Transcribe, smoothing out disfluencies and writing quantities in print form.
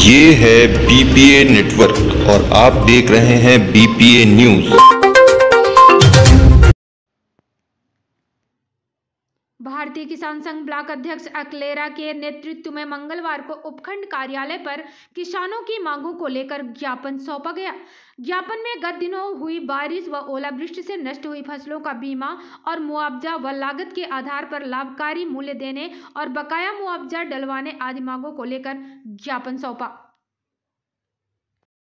ये है BPA network और आप देख रहे हैं बीपीए न्यूज। भारतीय किसान संघ ब्लॉक अध्यक्ष अकलेरा के नेतृत्व में मंगलवार को उपखंड कार्यालय पर किसानों की मांगों को लेकर ज्ञापन सौंपा गया। ज्ञापन में गत दिनों हुई बारिश व ओलावृष्टि से नष्ट हुई फसलों का बीमा और मुआवजा व लागत के आधार पर लाभकारी मूल्य देने और बकाया मुआवजा डलवाने आदि मांगों को लेकर ज्ञापन सौंपा।